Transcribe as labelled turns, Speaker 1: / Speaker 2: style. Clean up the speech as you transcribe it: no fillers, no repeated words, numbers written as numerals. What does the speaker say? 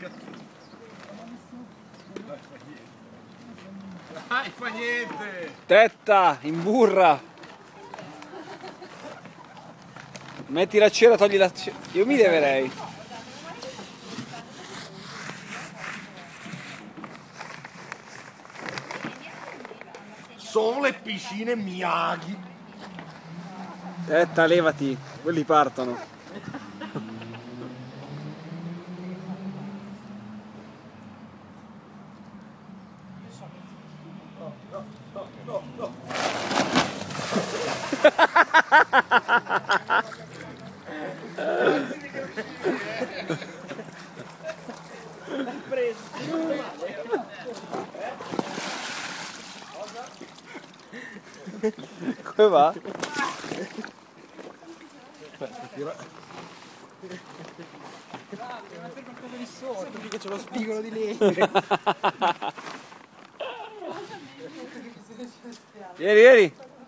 Speaker 1: Dai, fa niente!
Speaker 2: Tetta, in burra! Metti la cera, togli la cera. Io mi leverei.
Speaker 1: Sono le piscine Miyagi.
Speaker 2: Tetta, levati, quelli partono.
Speaker 1: No.
Speaker 2: Come va?
Speaker 1: Aspetta, tira.
Speaker 3: Qualcosa di sotto, perché c'è lo spigolo di legno.
Speaker 2: Vieni.